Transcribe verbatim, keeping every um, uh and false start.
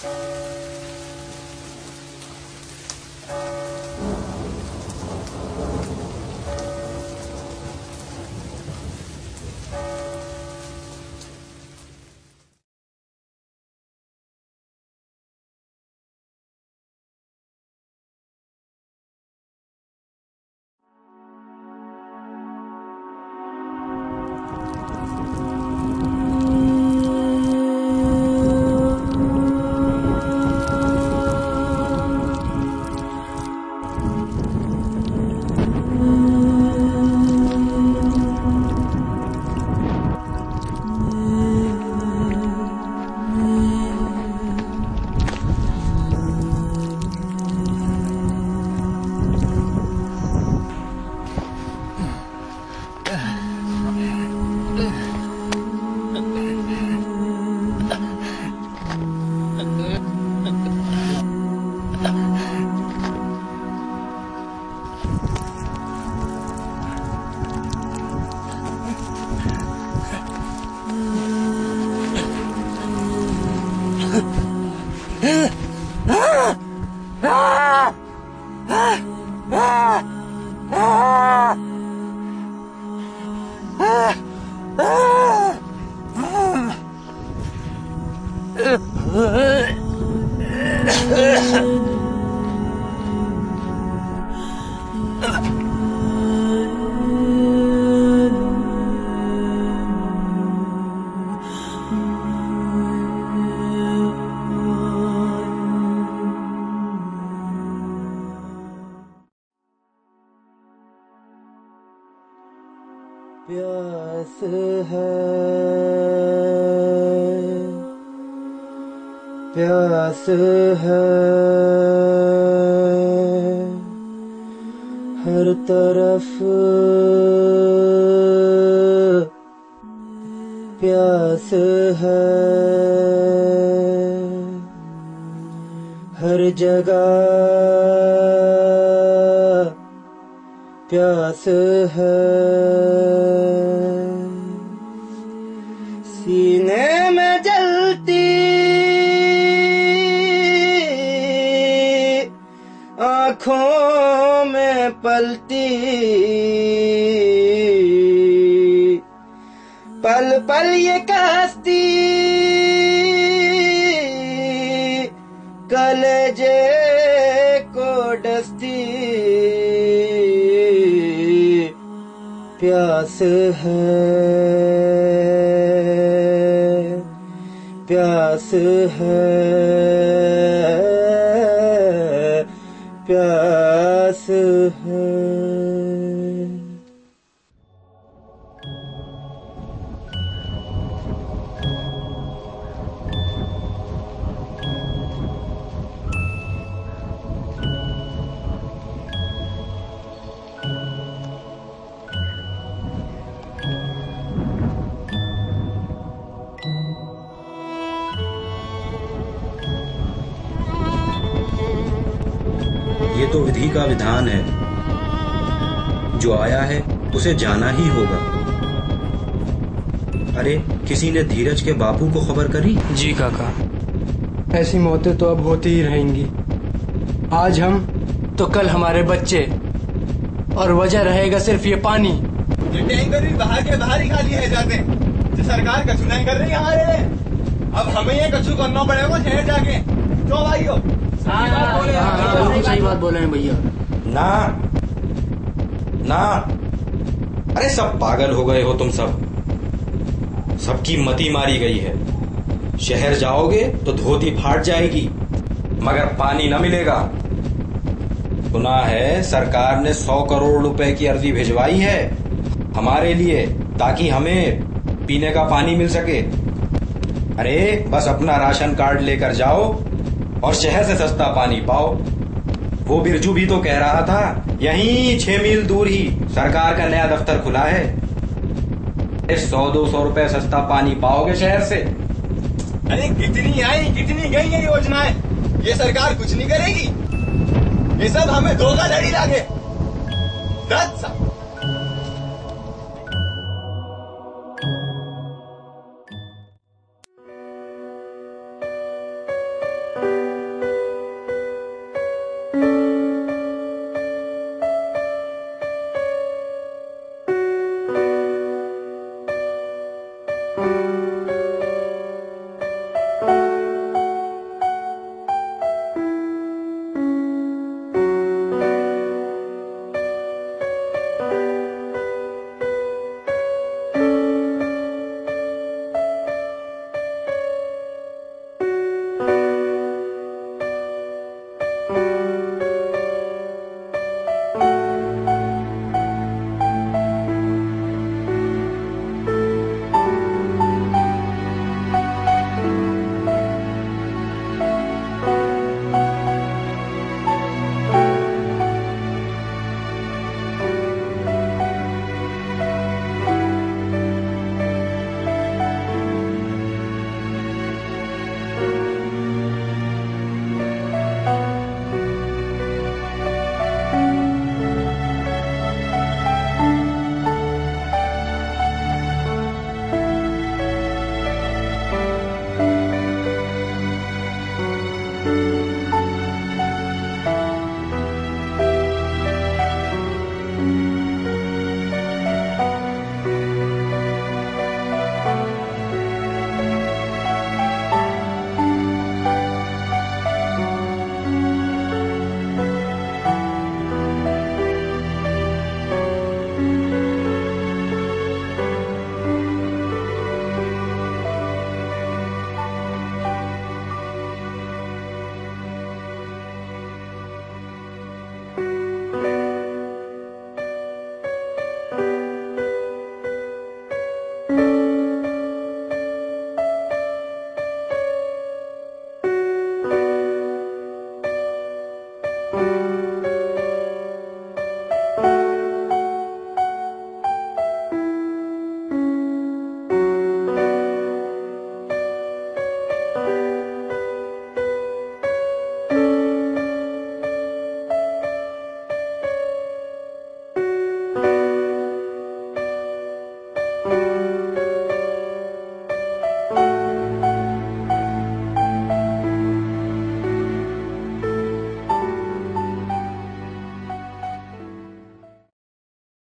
प्यास है, प्यास है, हर तरफ प्यास है, हर जगह प्यास है, सीने में जलती आँखों में पलती, पल पल ये कश्ती कलेजे को डसती, प्यास है, प्यास है, प्यास है। ये तो विधि का विधान है, जो आया है उसे जाना ही होगा। अरे किसी ने धीरज के बापू को खबर करी? जी काका, ऐसी मौतें तो अब होती ही रहेंगी। आज हम तो कल हमारे बच्चे, और वजह रहेगा सिर्फ ये पानी। ये टैंकर भी बाहर के बाहर ही खाली है जाते हैं। जो सरकार कछु नहीं कर रही हमारे, अब हमें ये कछु करना पड़ेगा शहर जाके। क्यों भाइयों? सही बात बोले हैं भैया। ना ना, अरे सब पागल हो गए हो तुम सब, सबकी मति मारी गई है। शहर जाओगे तो धोती फाट जाएगी, मगर पानी न मिलेगा। सुना है सरकार ने सौ करोड़ रुपए की अर्जी भिजवाई है हमारे लिए, ताकि हमें पीने का पानी मिल सके। अरे बस अपना राशन कार्ड लेकर जाओ और शहर से सस्ता पानी पाओ। वो बिरजू भी तो कह रहा था, यहीं छह मील दूर ही सरकार का नया दफ्तर खुला है, सौ दो सौ रुपए सस्ता पानी पाओगे शहर से। अरे कितनी आई कितनी गई ये योजनाएं, ये सरकार कुछ नहीं करेगी। ये सब हमें धोखाधड़ी लागे। दस